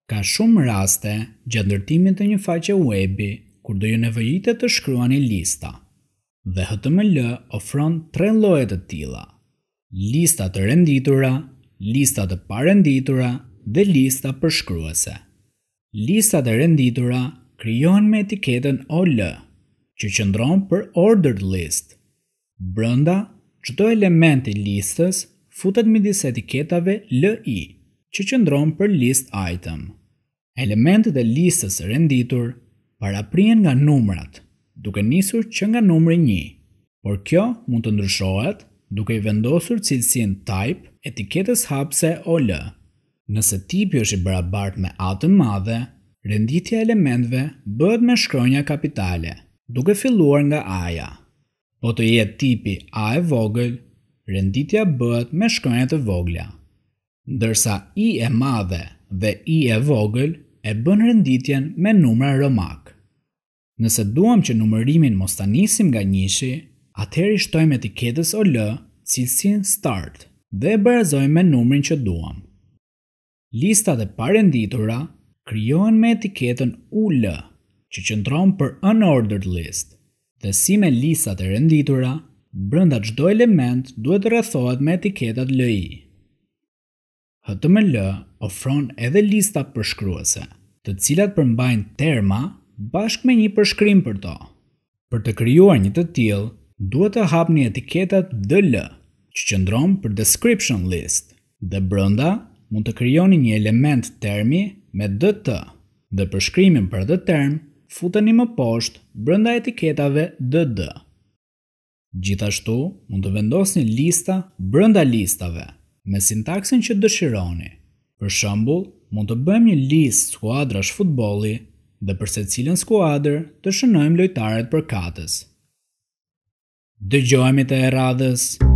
Ka shumë raste gjatë ndërtimit të një faqe webi kur do ju nevojitet të shkruani lista. Dhe HTML ofron 3 lloje të tilla: lista të renditura, lista të parenditura dhe lista përshkruese. Listat e renditura krijohen me etiketën OL, që qëndron për ordered list. Brenda, çdo element i listës futet midis etiketave LI, që qëndron për list item. Elementet e listës së renditur paraprihen nga numrat, duke nisur që nga numri 1, por kjo mund të ndryshohet duke i vendosur cilësinë type etiketës hapëse OL. Nëse tipi është i barabartë me A të madhe, renditja e elementëve bëhet me shkronja kapitale, duke filluar nga A-ja. Po të jetë tipi A e vogël, renditja bëhet me shkronja të vogla. Ndërsa I e madhe dhe I e vogël e bën renditjen me numra romak. Nëse duam që numërimin mos ta nisim nga njëshi, atëherë i shtojmë etiketës OL cilësinë start dhe e barazojmë me numrin që duam. Listat e parenditura krijohen me etiketën UL, që qëndron për unordered list, dhe si me listat e renditura, brenda çdo element duhet të rrethohet me etiketat LI. HTML ofron edhe lista përshkruese, të cilat përmbajnë terma bashkë me një përshkrim për to. Për të krijuar një të tillë, duhet të hapni etiketat DL, që qëndron për description list, dhe brenda mund të krijoni një element termi me DT, dhe përshkrimin për atë term futeni më poshtë brenda etiketave DD. Gjithashtu, mund të vendosni lista brenda listave, me sintaksin që dëshironi. Për shembull, mund të bëjmë një listë skuadrash futbolli dhe për secilën skuadër të shënojmë lojtarët përkatës. Dëgjohemi te e radhës.